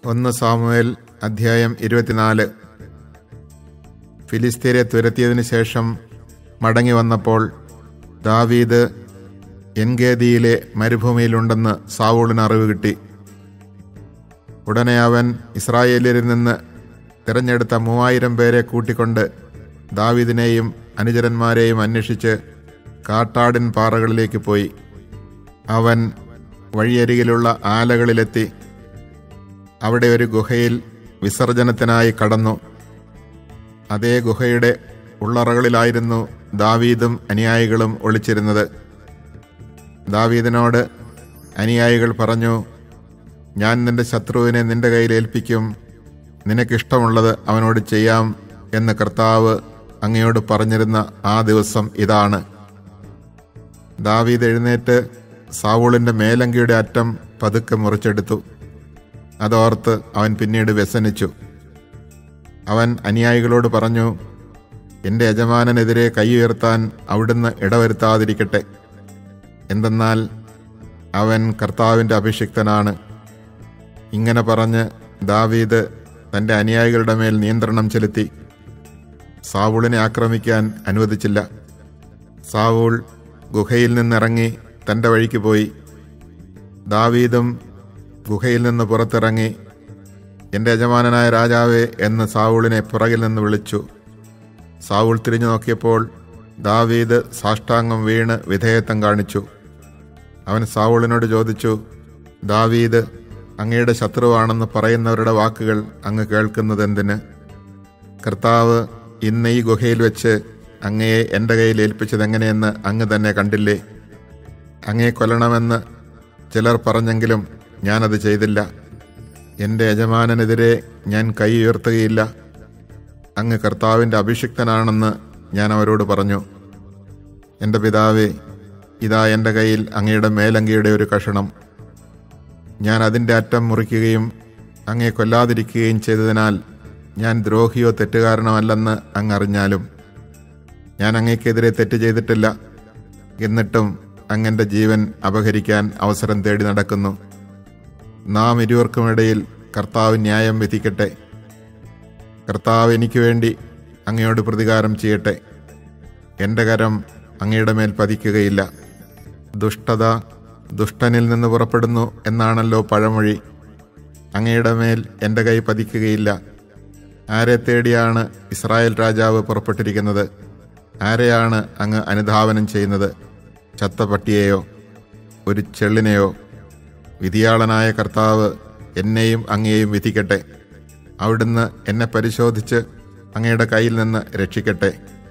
1 Samuel അധ്യായം 24. ഫിലിസ്ത്യരെ തുരത്തിയതിനു ശേഷം മടങ്ങി വന്നപ്പോൾ ദാവീദ് എൻഗേദിയിലെ മരുഭൂമിയിലുണ്ടെന്ന് സാവൂളിന് അറിവ് കിട്ടി. ഉടനെ അവൻ ഇസ്രായേലിൽ നിന്ന് തിരഞ്ഞെടുത്ത 3000 പേരെ കൂട്ടിക്കൊണ്ട് ദാവീദിനെയും അനുചരന്മാരെയും അന്വേഷിച്ച് കാട്ടാടിൻ പാറകളിലേക്ക് പോയി. അവൻ വഴിയരികിലുള്ള ആലകളിലെത്തി അവിടെ ഒരു ഗുഹയിൽ വിസർജനത്തിനായി കടന്നു. അതേ ഗുഹയുടെ ഉള്ളറകളിലായിരുന്നു ദാവീദും അനുയായികളും ഒളിച്ചിരുന്നത്. ദാവീദിനോട് അനുയായികൾ പറഞ്ഞു, ഞാൻ നിന്റെ ശത്രുവിനെ നിന്റെ കയ്യിൽ ഏൽപ്പിക്കും, നിനക്കിഷ്ടമുള്ളത് അവനോട് ചെയ്യാം എന്ന് കർത്താവ് അങ്ങയോട് പറഞ്ഞിരുന്ന ആ ദിവസം ഇതാണ്. ദാവീദ് എഴുന്നേറ്റ് സാവൂളിൻ്റെ മേലങ്കിയുടെ അറ്റം പതുക്കെ മുറിച്ചെടുത്തു. അതോർത്ത് അവൻ പിന്നീട് വ്യസനിച്ചു. അവൻ അനുയായികളോട് പറഞ്ഞു, എൻ്റെ യജമാനനെതിരെ കൈ ഉയർത്താൻ അവിടുന്ന് ഇടവരുത്താതിരിക്കട്ടെ. എന്തെന്നാൽ അവൻ കർത്താവിൻ്റെ അഭിഷിക്തനാണ്. ഇങ്ങനെ പറഞ്ഞ് ദാവീദ് തൻ്റെ അനുയായികളുടെ മേൽ നിയന്ത്രണം ചെലുത്തി. സാവൂളിനെ ആക്രമിക്കാൻ അനുവദിച്ചില്ല. സാവൂൾ ഗുഹയിൽ നിന്നിറങ്ങി തൻ്റെ വഴിക്ക് പോയി. ദാവീദും ഗുഹയിൽ നിന്ന് പുറത്തിറങ്ങി, എൻ്റെ യജമാനനായ രാജാവേ എന്ന് സാവൂളിനെ പുറകിൽ നിന്ന് വിളിച്ചു. സാവൂൾ തിരിഞ്ഞു നോക്കിയപ്പോൾ ദാവീദ് സാഷ്ടാംഗം വീണ് വിധേയത്വം കാണിച്ചു. അവൻ സാവൂളിനോട് ചോദിച്ചു, ദാവീദ്, അങ്ങയുടെ ശത്രുവാണെന്ന് പറയുന്നവരുടെ വാക്കുകൾ അങ്ങ് കേൾക്കുന്നതെന്തിന്? കർത്താവ് ഇന്ന് ഈ ഗുഹയിൽ വെച്ച് അങ്ങയെ എൻ്റെ കയ്യിൽ ഏൽപ്പിച്ചതെങ്ങനെയെന്ന് അങ്ങ് തന്നെ കണ്ടില്ലേ? അങ്ങയെ കൊല്ലണമെന്ന് ചിലർ പറഞ്ഞെങ്കിലും ഞാനത് ചെയ്തില്ല. എൻ്റെ യജമാനനെതിരെ ഞാൻ കൈ ഉയർത്തുകയില്ല. അങ്ങ് കർത്താവിൻ്റെ അഭിഷിക്തനാണെന്ന് ഞാൻ അവരോട് പറഞ്ഞു. എൻ്റെ പിതാവേ, ഇതാ എൻ്റെ കയ്യിൽ അങ്ങയുടെ മേലങ്കിയുടെ ഒരു കഷണം. ഞാൻ അതിൻ്റെ അറ്റം മുറിക്കുകയും അങ്ങയെ കൊല്ലാതിരിക്കുകയും ചെയ്തതിനാൽ ഞാൻ ദ്രോഹിയോ തെറ്റുകാരനമല്ലെന്ന് അങ്ങ് അറിഞ്ഞാലും ഞാൻ അങ്ങയ്ക്കെതിരെ തെറ്റ് ചെയ്തിട്ടില്ല. എന്നിട്ടും അങ്ങൻ്റെ ജീവൻ അപഹരിക്കാൻ അവസരം തേടി നടക്കുന്നു. നാം ഇരുവർക്കുമിടയിൽ കർത്താവ് ന്യായം വിധിക്കട്ടെ. കർത്താവ് എനിക്ക് വേണ്ടി അങ്ങയോട് പ്രതികാരം ചെയ്യട്ടെ. എൻ്റെ കരം അങ്ങയുടെ മേൽ പതിക്കുകയില്ല. ദുഷ്ടത ദുഷ്ടനിൽ നിന്ന് പുറപ്പെടുന്നു എന്നാണല്ലോ പഴമൊഴി. അങ്ങയുടെ മേൽ എൻ്റെ കൈ പതിക്കുകയില്ല. ആരെ തേടിയാണ് ഇസ്രായേൽ രാജാവ് പുറപ്പെട്ടിരിക്കുന്നത്? ആരെയാണ് അങ്ങ് അനുധാവനം ചെയ്യുന്നത്? ചത്ത പട്ടിയെയോ ഒരു ചെള്ളിനെയോ? വിധിയാളനായ കർത്താവ് എന്നെയും അങ്ങയെയും വിധിക്കട്ടെ. അവിടുന്ന് എന്നെ പരിശോധിച്ച് അങ്ങയുടെ കയ്യിൽ നിന്ന് രക്ഷിക്കട്ടെ.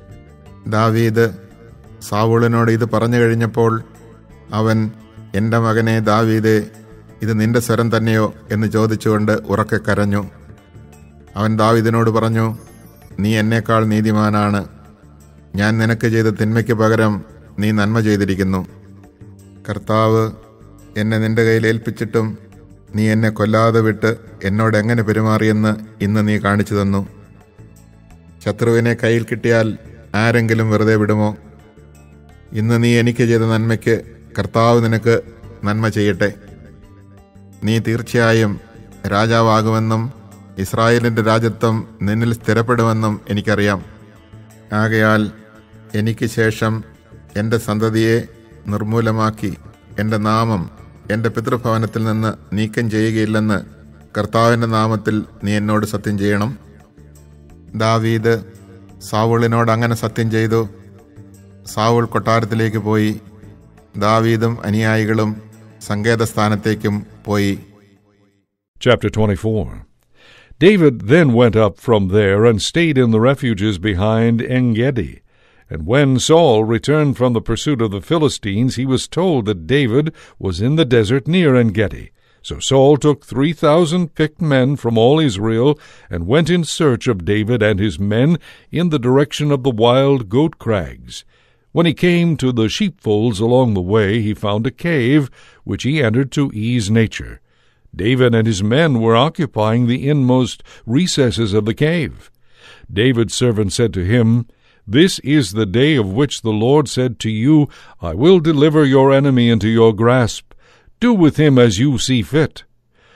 ദാവീദ് സാവൂളിനോട് ഇത് പറഞ്ഞു കഴിഞ്ഞപ്പോൾ അവൻ, എൻ്റെ മകനെ ദാവീദേ, ഇത് നിന്റെ സ്വരം തന്നെയോ എന്ന് ചോദിച്ചുകൊണ്ട് ഉറക്കെ കരഞ്ഞു. അവൻ ദാവീദിനോട് പറഞ്ഞു, നീ എന്നേക്കാൾ നീതിമാനാണ്. ഞാൻ നിനക്ക് ചെയ്ത തിന്മയ്ക്ക് പകരം നീ നന്മ ചെയ്തിരിക്കുന്നു. കർത്താവ് എന്നെ നിന്റെ കയ്യിൽ ഏൽപ്പിച്ചിട്ടും നീ എന്നെ കൊല്ലാതെ വിട്ട് എന്നോട് എങ്ങനെ പെരുമാറിയെന്ന് ഇന്ന് നീ കാണിച്ചു തന്നു. ശത്രുവിനെ കയ്യിൽ കിട്ടിയാൽ ആരെങ്കിലും വെറുതെ വിടുമോ? ഇന്ന് നീ എനിക്ക് ചെയ്ത നന്മയ്ക്ക് കർത്താവ് നിനക്ക് നന്മ ചെയ്യട്ടെ. നീ തീർച്ചയായും രാജാവാകുമെന്നും ഇസ്രായേലിൻ്റെ രാജത്വം നിന്നിൽ സ്ഥിരപ്പെടുമെന്നും എനിക്കറിയാം. ആകയാൽ എനിക്ക് ശേഷം എൻ്റെ സന്തതിയെ നിർമൂലമാക്കി എൻ്റെ നാമം എൻ്റെ പിതൃഭവനത്തിൽ നിന്ന് നീക്കം ചെയ്യുകയില്ലെന്ന് കർത്താവിൻ്റെ നാമത്തിൽ നീ എന്നോട് സത്യം ചെയ്യണം. ദാവീദ് സാവൂളിനോട് അങ്ങനെ സത്യം ചെയ്തു. സാവൂൾ കൊട്ടാരത്തിലേക്ക് പോയി. ദാവീദും അനുയായികളും സങ്കേതസ്ഥാനത്തേക്കും പോയി. Chapter 24. David then went up from there and stayed in the refuges behind En-gedi. And when Saul returned from the pursuit of the Philistines, he was told that David was in the desert near En-gedi. So Saul took 3,000 picked men from all Israel and went in search of David and his men in the direction of the wild goat crags. When he came to the sheepfolds along the way, he found a cave, which he entered to ease nature. David and his men were occupying the inmost recesses of the cave. David's servant said to him, This is the day of which the Lord said to you, I will deliver your enemy into your grasp. Do with him as you see fit.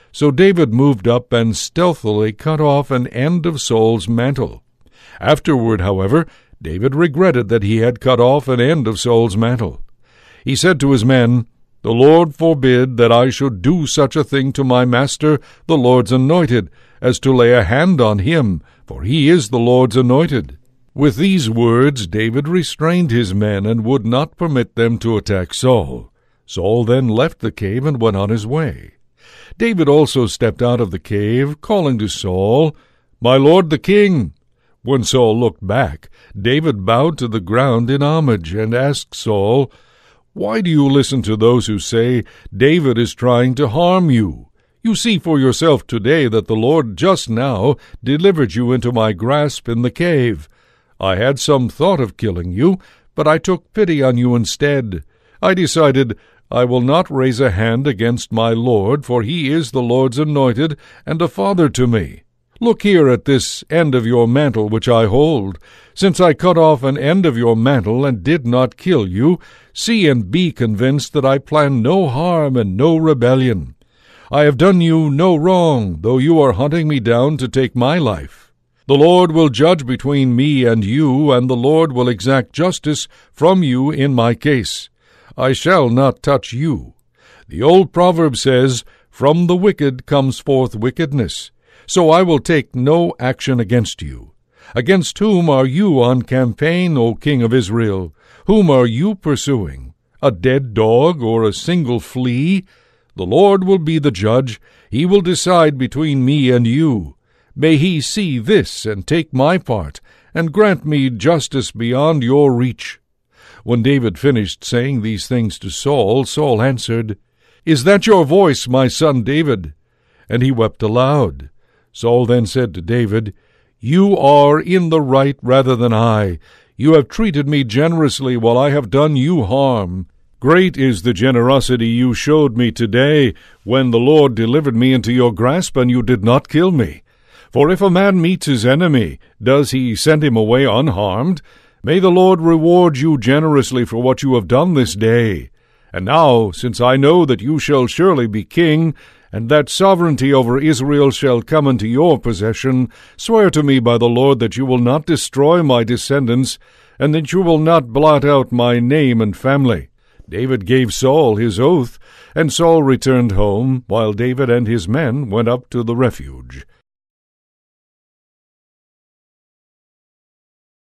So David moved up and stealthily cut off an end of Saul's mantle. Afterward, however, David regretted that he had cut off an end of Saul's mantle. He said to his men, "The Lord forbid that I should do such a thing to my master, the Lord's anointed, as to lay a hand on him, for he is the Lord's anointed." With these words David restrained his men and would not permit them to attack Saul. Saul then left the cave and went on his way. David also stepped out of the cave, calling to Saul, "My lord the king." When Saul looked back, David bowed to the ground in homage and asked Saul, "Why do you listen to those who say, 'David is trying to harm you'? You see for yourself today that the Lord just now delivered you into my grasp in the cave. I had some thought of killing you, but I took pity on you instead. I decided, I will not raise a hand against my Lord, for he is the Lord's anointed and a father to me. Look here at this end of your mantle which I hold. Since I cut off an end of your mantle and did not kill you, see and be convinced that I plan no harm and no rebellion. I have done you no wrong, though you are hunting me down to take my life. The Lord will judge between me and you, and the Lord will exact justice from you in my case. I shall not touch you. The old proverb says, 'From the wicked comes forth wickedness.' So I will take no action against you. Against whom are you on campaign, O King of Israel? Whom are you pursuing? A dead dog or a single flea? The Lord will be the judge. He will decide between me and you. May he see this and take my part, and grant me justice beyond your reach." When David finished saying these things to Saul, Saul answered, "Is that your voice, my son David?" And he wept aloud. Saul then said to David, "You are in the right rather than I. You have treated me generously while I have done you harm. Great is the generosity you showed me today, when the Lord delivered me into your grasp and you did not kill me. For if a man meets his enemy, does he send him away unharmed? May the Lord reward you generously for what you have done this day. And now, since I know that you shall surely be king, and that sovereignty over Israel shall come into your possession, swear to me by the Lord that you will not destroy my descendants, and that you will not blot out my name and family." David gave Saul his oath, and Saul returned home, while David and his men went up to the refuge.